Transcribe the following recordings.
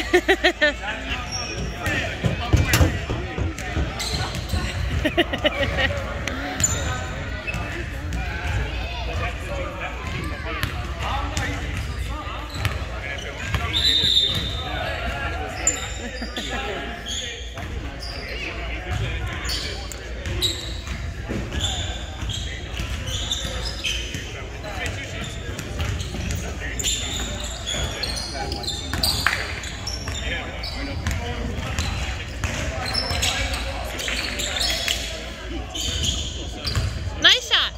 Nice shot.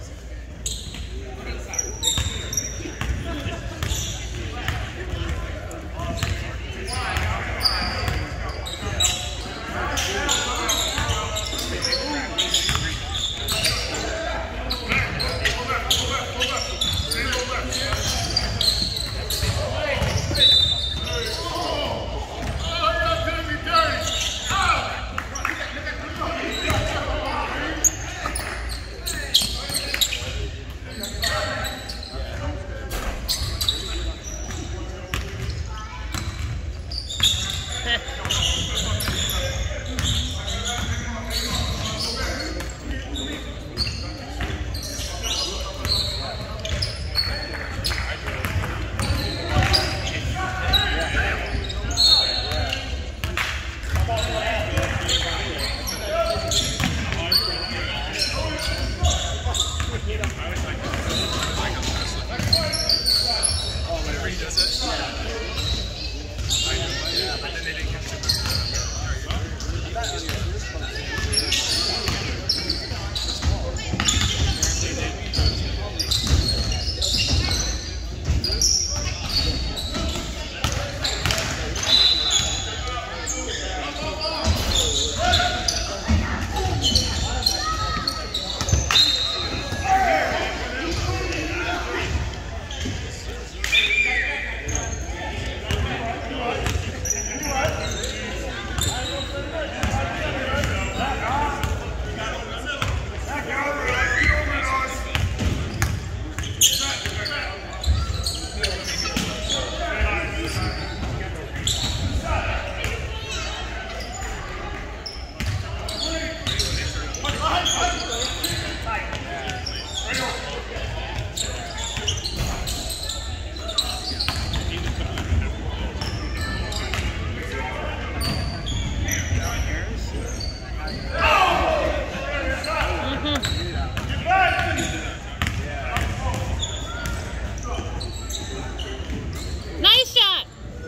Nice shot.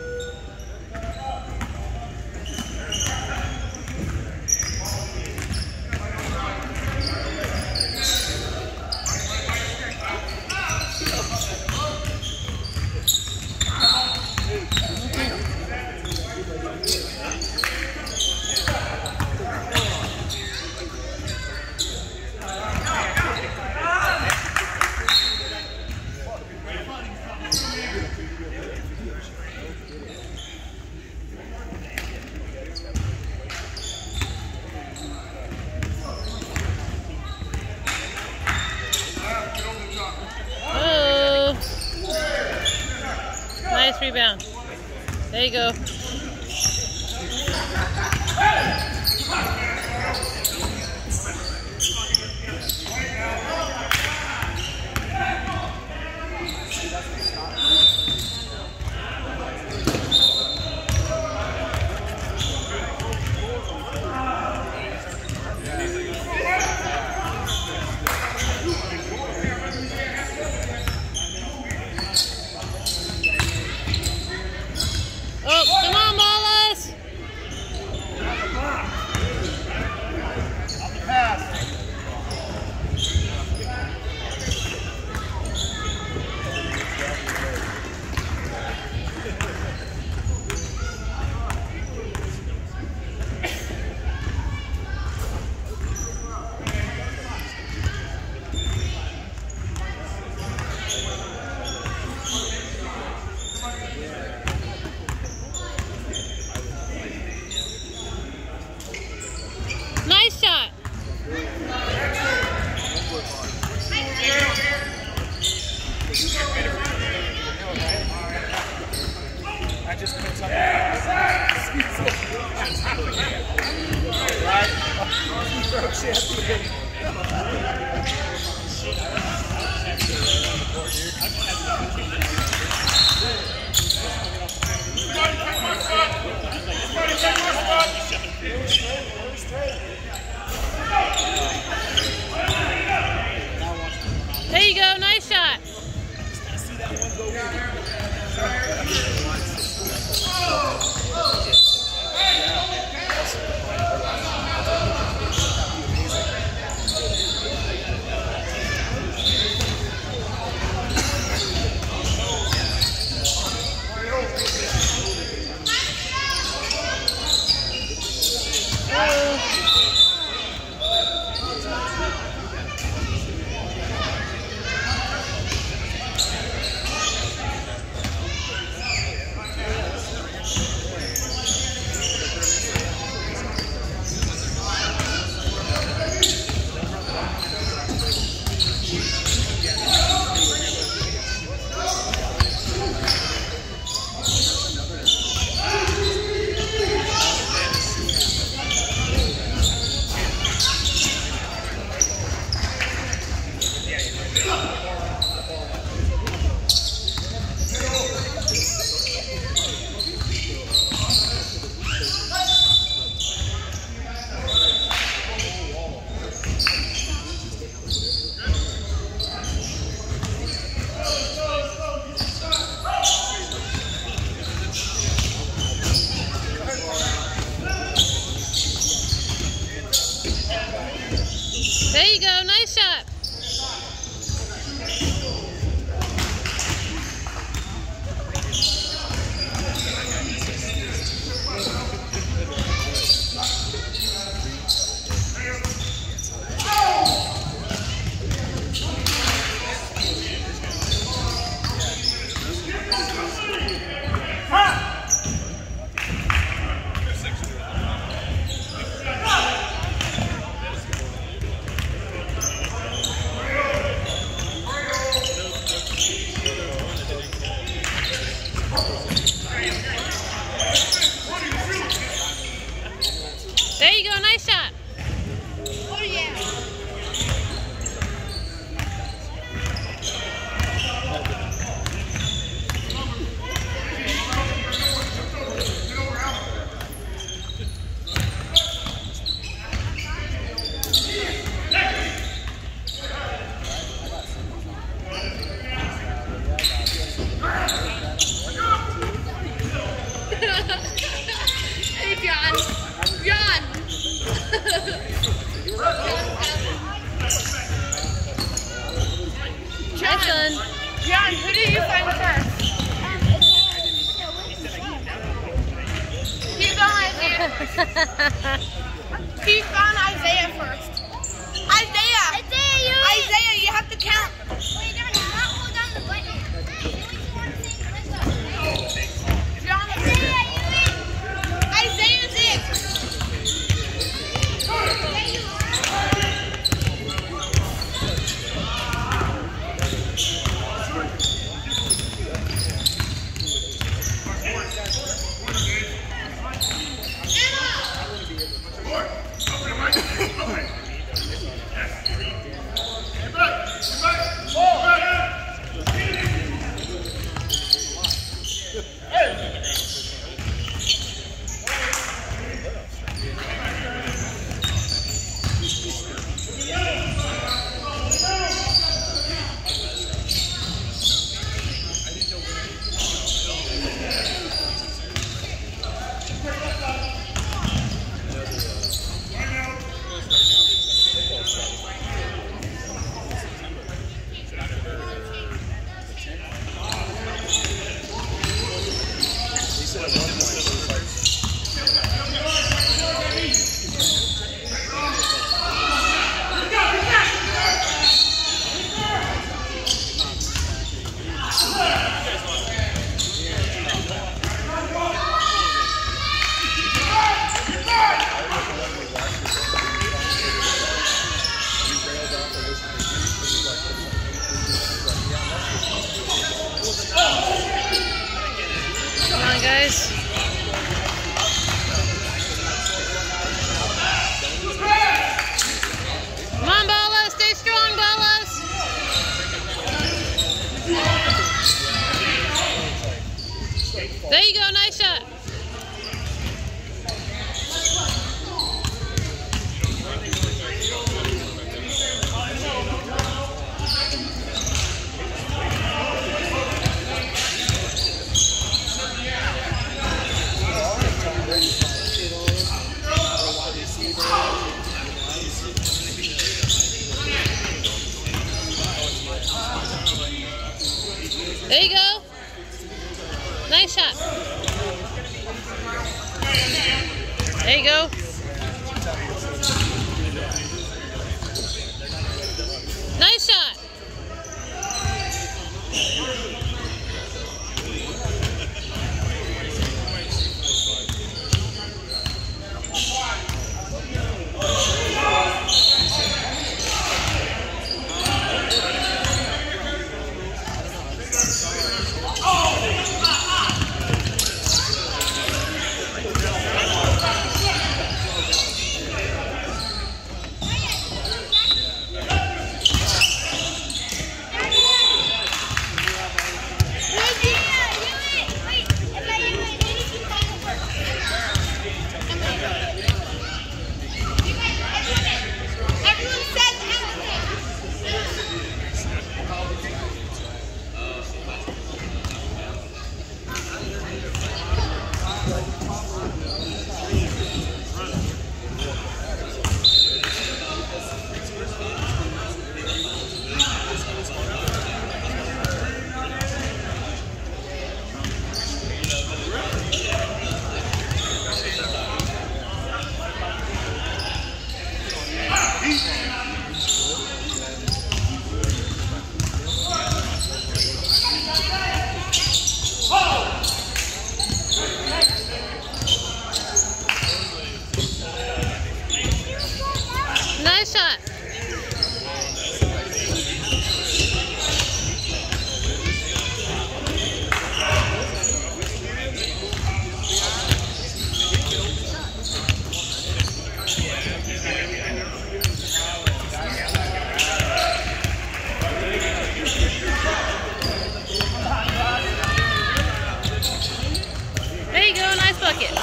Nice rebound. There you go. Oh, There you go, nice shot. There you go, nice shot. There you go, nice shot. Oh yeah. Hey, John. John. Nice one. John, who did you find first? He found Isaiah. He found Isaiah first. Isaiah! Isaiah, you have to count. Wait, no, not hold down the button. John, Isaiah's it. Ball! There you go. Nice shot. There you go. Nice shot. Nice shot. There you go, nice bucket.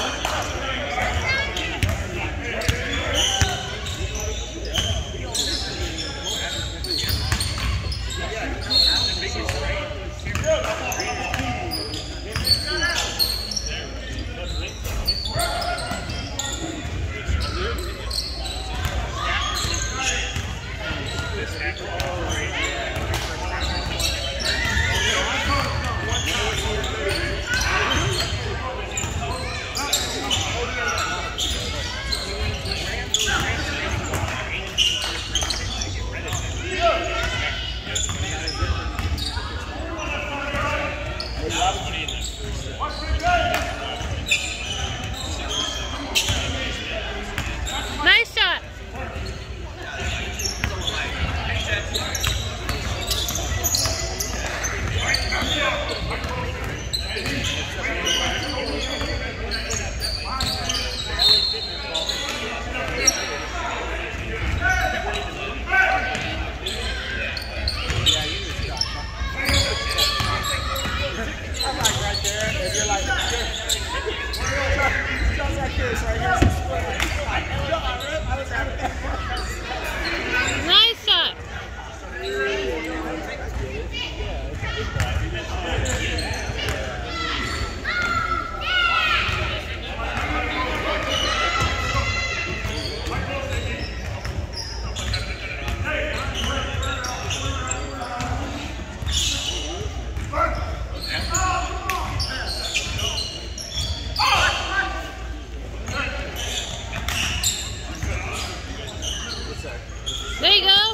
Nice shot. Nice shot. There you go.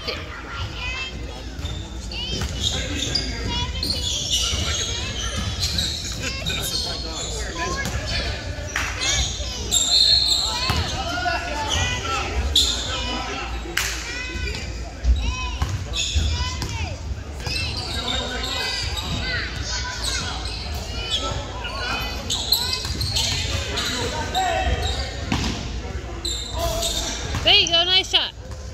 dropped it. There you go, nice shot.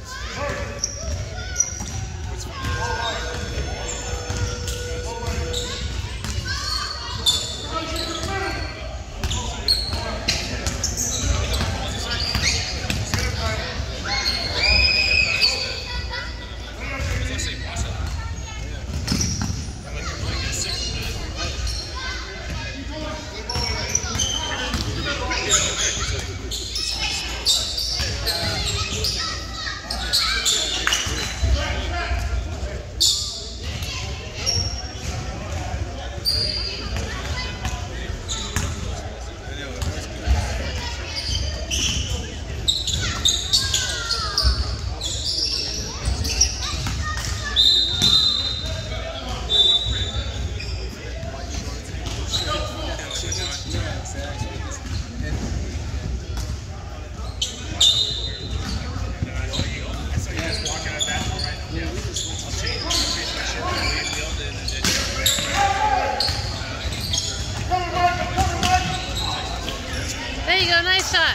There you go, nice shot.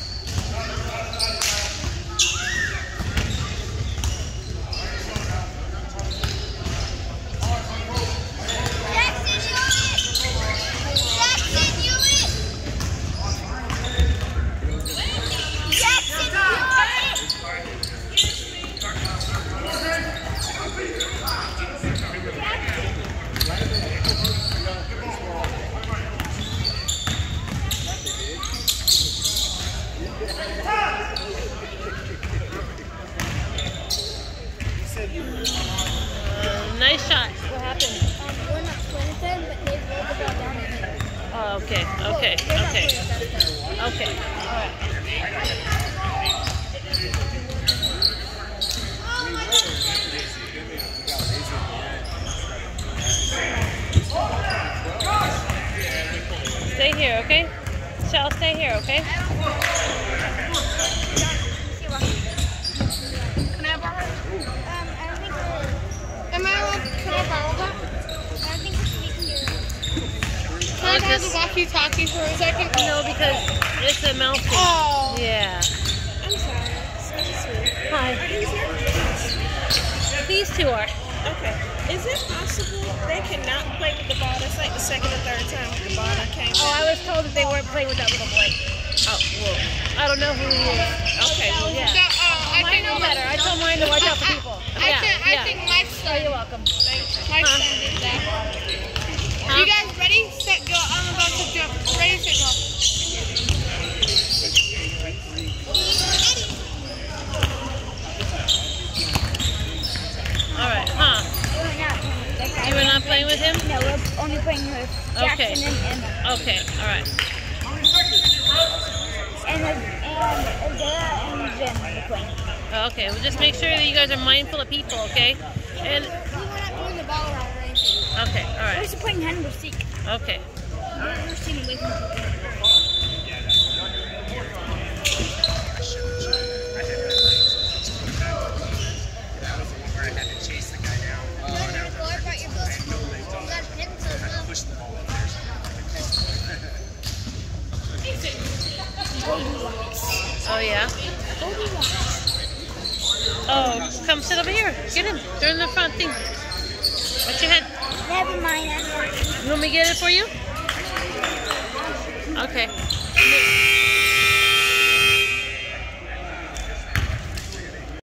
Nice shot. What happened? We're not playing with them, but they rolled the ball down again. Oh, okay, okay, okay. Okay, alright. Stay here, okay? Shall stay here, okay? Can I borrow it? I don't think we're, Am I allowed? Can I borrow that? I don't think we can do it. Can I have the walkie-talkie for a second? No, because it's a mouthpiece. Oh. Yeah. I'm sorry. So sweet. Hi. These two are. Okay. Is it possible they cannot play with the ball? That's like the second or third time with the ball that came Oh, I was told that they weren't playing with that little boy. Oh, well, I don't know who he is. Okay, well, Yeah. I I know better. I told mine to watch out for people. I think my Oh, son. you're welcome. My son did that. You guys ready? Set, go. I'm about to jump. Ready, set, go. All right, huh? We're not playing with that guy. You were not playing with him? No, we're only playing with Okay. Jackson and Emma. Okay, all right. And Azara and Jen are playing. Okay, well, just make sure that you guys are mindful of people, okay? And We were not doing the ball around or anything. okay, all We're right. just playing hide and seek. Okay. We're staying away from people. Oh, yeah? Oh, come sit over here. Get in. They're in the front thing. Watch your head. Never mind. I'm You want me to get it for you? Okay.